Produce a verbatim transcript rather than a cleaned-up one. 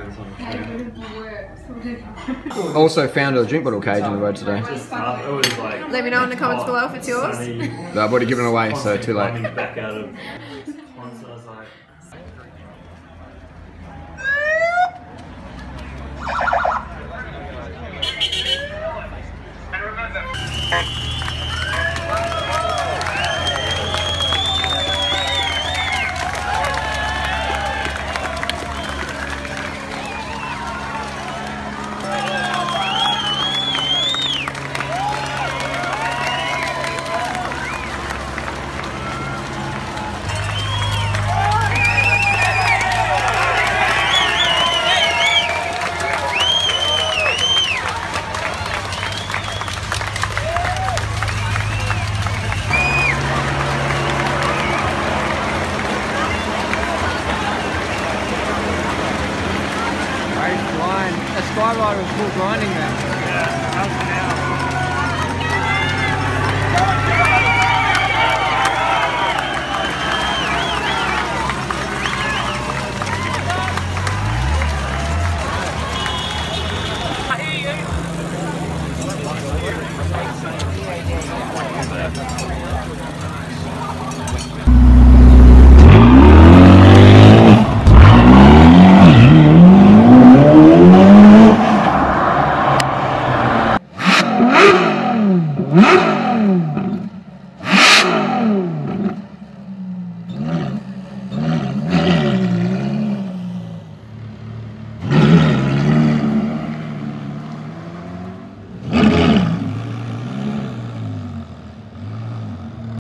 Also found a drink bottle cage on the road today. Let me know in the comments below if it's yours. No, I've already given it away, so too late. A Skyrider was full grinding then. Yeah, how's it now? What?